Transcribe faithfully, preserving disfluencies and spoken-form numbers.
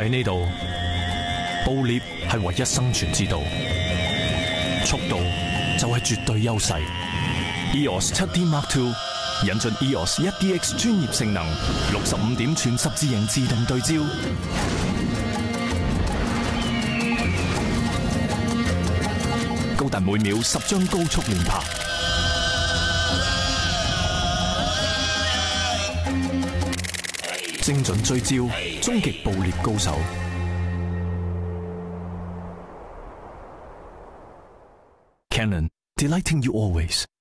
喺呢度，捕獵係唯一生存之道，速度就係絕對優勢。E O S 七 D Mark Two 引進 E O S 一 D X 專業性能，六十五點全十字形自動對焦，高達每秒十張高速連拍，精準追焦，終極捕獵高手。Canon, delighting you always.